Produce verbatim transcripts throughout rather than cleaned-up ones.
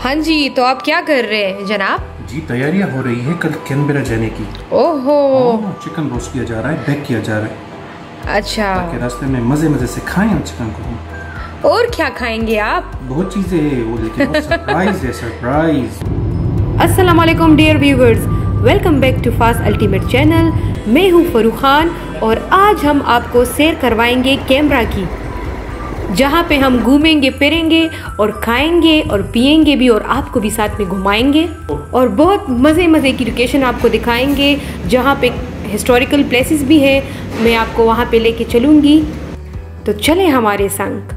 हाँ जी, तो आप क्या कर रहे हैं जनाब? जी तैयारियां हो रही है कल कैनबेरा जाने की। ओहो, चिकन रोस्ट किया जा रहा है, बेक किया जा रहा है। अच्छा, ताकि रास्ते में मजे मजे से खाएं हम चिकन को। और क्या खाएंगे आप? बहुत चीजें है वो, लेकिन सरप्राइज है, सरप्राइज। अस्सलाम वालेकुम dear viewers, welcome back to fast ultimate channel. मैं हूँ फरूख खान और आज हम आपको सैर करवाएंगे कैमरा की, जहाँ पे हम घूमेंगे फिरेंगे और खाएंगे और पिएंगे भी और आपको भी साथ में घुमाएंगे और बहुत मज़े मज़े की लोकेशन आपको दिखाएंगे, जहाँ पे हिस्टोरिकल प्लेसेस भी है। मैं आपको वहाँ पे लेके चलूँगी, तो चलें हमारे संग।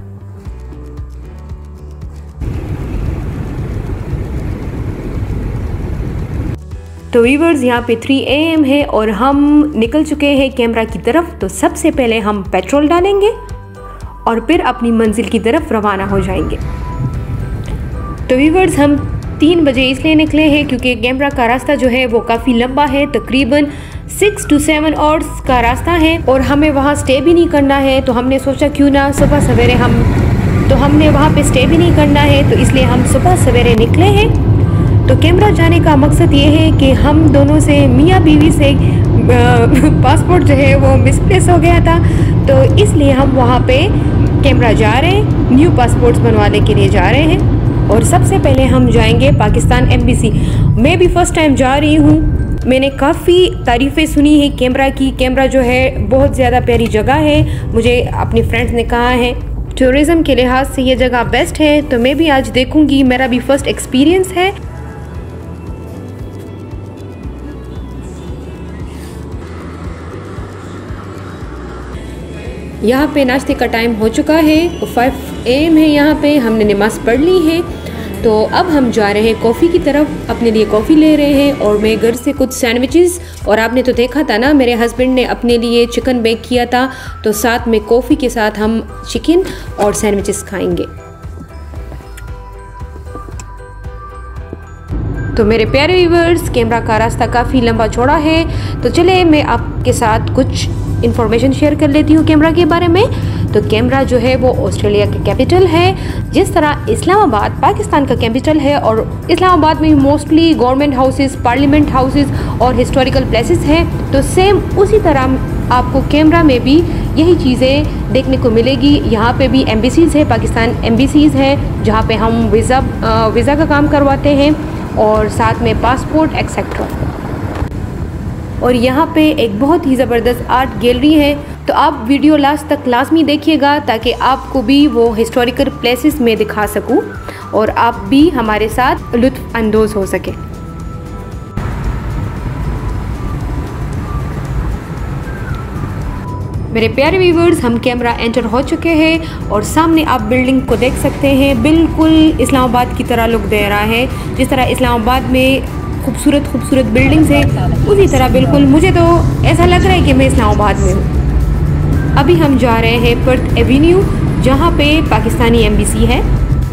तो व्यूवर्स, यहाँ पे थ्री ए एम है और हम निकल चुके हैं कैमरा की तरफ। तो सबसे पहले हम पेट्रोल डालेंगे और फिर अपनी मंजिल की तरफ रवाना हो जाएंगे। तो व्यूवर्स, हम तीन बजे इसलिए निकले हैं क्योंकि कैमरा का रास्ता जो है वो काफ़ी लंबा है, तकरीबन सिक्स टू सेवन आवर्स का रास्ता है और हमें वहाँ स्टे भी नहीं करना है। तो हमने सोचा क्यों ना सुबह सवेरे हम तो हमने वहाँ पे स्टे भी नहीं करना है, तो इसलिए हम सुबह सवेरे निकले हैं। तो कैमरा जाने का मकसद ये है कि हम दोनों से मियाँ बीवी से पासपोर्ट जो है वो मिसप्लेस हो गया था, तो इसलिए हम वहाँ पे कैमरा जा रहे हैं, न्यू पासपोर्ट्स बनवाने के लिए जा रहे हैं। और सबसे पहले हम जाएंगे पाकिस्तान एम्बेसी। मैं भी फर्स्ट टाइम जा रही हूँ। मैंने काफ़ी तारीफ़ें सुनी है कैमरा की। कैमरा जो है बहुत ज़्यादा प्यारी जगह है, मुझे अपने फ्रेंड्स ने कहा है टूरिज़म के लिहाज से ये जगह बेस्ट है। तो मैं भी आज देखूँगी, मेरा भी फर्स्ट एक्सपीरियंस है। यहाँ पे नाश्ते का टाइम हो चुका है, फाइव ए एम है। यहाँ पे हमने नमाज़ पढ़ ली है, तो अब हम जा रहे हैं कॉफ़ी की तरफ। अपने लिए कॉफ़ी ले रहे हैं और मैं घर से कुछ सैंडविचेस, और आपने तो देखा था ना मेरे हस्बैंड ने अपने लिए चिकन बेक किया था, तो साथ में कॉफ़ी के साथ हम चिकन और सैंडविचेस खाएंगे। तो मेरे प्यारे व्यूवर्स, कैमरा का रास्ता काफ़ी लंबा चौड़ा है, तो चले मैं आपके साथ कुछ इन्फॉर्मेशन शेयर कर लेती हूँ कैमरा के बारे में। तो कैमरा जो है वो ऑस्ट्रेलिया का कैपिटल है। जिस तरह इस्लामाबाद पाकिस्तान का कैपिटल है और इस्लामाबाद में mostly government houses, parliament houses और हिस्टोरिकल प्लेसेस हैं, तो सेम उसी तरह आपको कैमरा में भी यही चीज़ें देखने को मिलेगी। यहाँ पे भी एम्बेसीज़ है, पाकिस्तान एम्बेसीज़ है, जहाँ पे हम वीज़ा वीज़ा का काम करवाते हैं और साथ में पासपोर्ट एक्सेट्रा। और यहाँ पे एक बहुत ही ज़बरदस्त आर्ट गैलरी है, तो आप वीडियो लास्ट तक लाजमी देखिएगा ताकि आपको भी वो हिस्टोरिकल प्लेसेस में दिखा सकूँ और आप भी हमारे साथ लुत्फ़ अंदोज़ हो सके। मेरे प्यारे व्यूवर्स, हम कैमरा एंटर हो चुके हैं और सामने आप बिल्डिंग को देख सकते हैं। बिल्कुल इस्लामाबाद की तरह लुक दे रहा है। जिस तरह इस्लामाबाद में खूबसूरत खूबसूरत बिल्डिंग्स हैं, उसी तरह बिल्कुल मुझे तो ऐसा लग रहा है कि मैं इस्लामाबाद में हूँ। अभी हम जा रहे हैं पर्थ एवेन्यू, जहाँ पे पाकिस्तानी एम्बेसी है।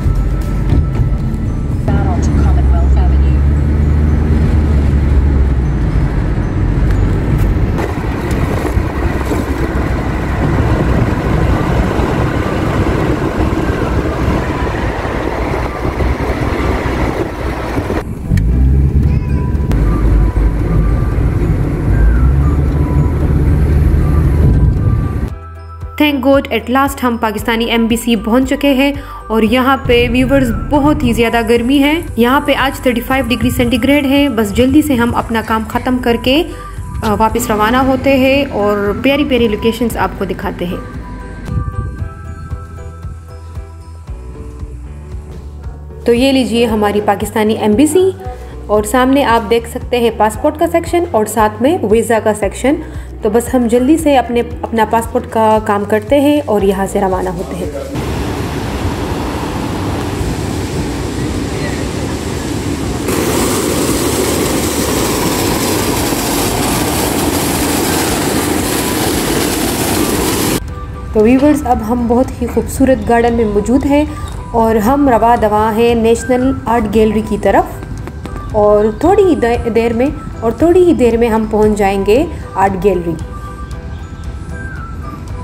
थैंक गॉड एट लास्ट हम पाकिस्तानी एम्बेसी पहुंच चुके हैं और यहाँ पे व्यूवर्स बहुत ही ज़्यादा गर्मी है। यहाँ पे आज पैंतीस डिग्री सेंटीग्रेड है। बस जल्दी से हम अपना काम ख़त्म करके वापस रवाना होते हैं और प्यारी प्यारी लोकेशंस आपको दिखाते हैं। तो ये लीजिए हमारी पाकिस्तानी एम्बेसी और सामने आप देख सकते हैं पासपोर्ट का सेक्शन और साथ में वीज़ा का सेक्शन। तो बस हम जल्दी से अपने अपना पासपोर्ट का काम करते हैं और यहाँ से रवाना होते हैं। तो व्यूवर्स, अब हम बहुत ही खूबसूरत गार्डन में मौजूद हैं और हम रवा दवा हैं नेशनल आर्ट गैलरी की तरफ और थोड़ी ही देर में और थोड़ी ही देर में हम पहुंच जाएंगे आर्ट गैलरी।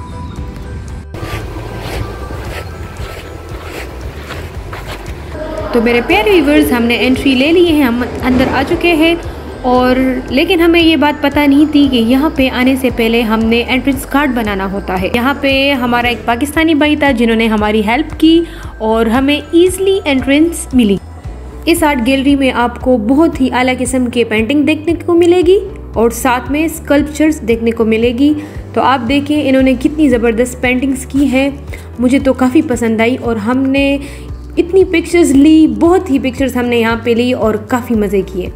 तो तो मेरे प्यारे व्यूवर्स, हमने एंट्री ले ली है, हम अंदर आ चुके हैं। और लेकिन हमें ये बात पता नहीं थी कि यहाँ पे आने से पहले हमने एंट्रेंस कार्ड बनाना होता है। यहाँ पे हमारा एक पाकिस्तानी भाई था जिन्होंने हमारी हेल्प की और हमें ईज़िली एंट्रेंस मिली। इस आर्ट गैलरी में आपको बहुत ही आला किस्म के पेंटिंग देखने को मिलेगी और साथ में स्कल्पचर्स देखने को मिलेगी। तो आप देखें इन्होंने कितनी ज़बरदस्त पेंटिंग्स की हैं, मुझे तो काफ़ी पसंद आई और हमने इतनी पिक्चर्स ली, बहुत ही पिक्चर्स हमने यहाँ पे ली और काफ़ी मज़े किए।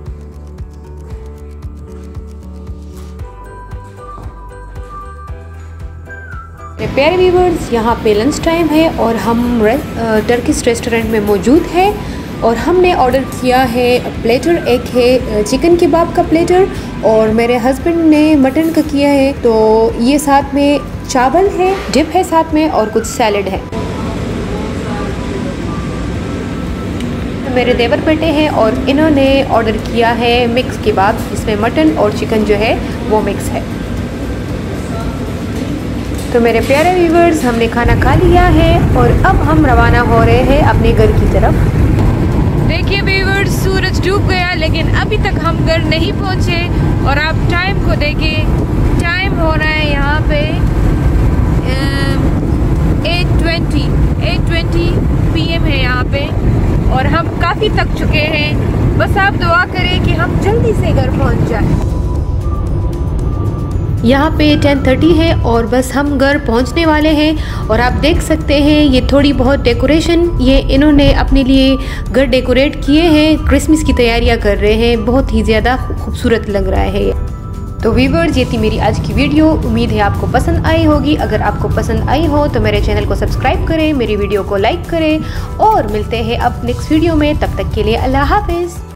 प्यारे व्यूवर्स, यहाँ पे लंच टाइम है और हम टर्किश रेस्टोरेंट में मौजूद हैं और हमने ऑर्डर किया है प्लेटर। एक है चिकन कबाब का प्लेटर और मेरे हस्बैंड ने मटन का किया है। तो ये साथ में चावल है, डिप है साथ में और कुछ सैलड है। मेरे देवर बेटे हैं और इन्होंने ऑर्डर किया है मिक्स कबाब, जिसमें मटन और चिकन जो है वो मिक्स है। तो मेरे प्यारे व्यूवर्स, हमने खाना खा लिया है और अब हम रवाना हो रहे हैं अपने घर की तरफ। देखिए व्यूवर्स, सूरज डूब गया लेकिन अभी तक हम घर नहीं पहुंचे। और आप टाइम को देखिए, टाइम हो रहा है यहाँ पे एट ट्वेंटी पी एम है यहाँ पे और हम काफ़ी थक चुके हैं। बस आप दुआ करें कि हम जल्दी से घर पहुँच जाएं। यहाँ पे टेन थर्टी है और बस हम घर पहुँचने वाले हैं। और आप देख सकते हैं ये थोड़ी बहुत डेकोरेशन ये इन्होंने अपने लिए घर डेकोरेट किए हैं, क्रिसमस की तैयारियाँ कर रहे हैं, बहुत ही ज़्यादा खूबसूरत लग रहा है। तो व्यूवर्स, ये थी मेरी आज की वीडियो, उम्मीद है आपको पसंद आई होगी। अगर आपको पसंद आई हो तो मेरे चैनल को सब्सक्राइब करें, मेरी वीडियो को लाइक करें और मिलते हैं अब नेक्स्ट वीडियो में। तब तक के लिए अल्लाह हाफिज़।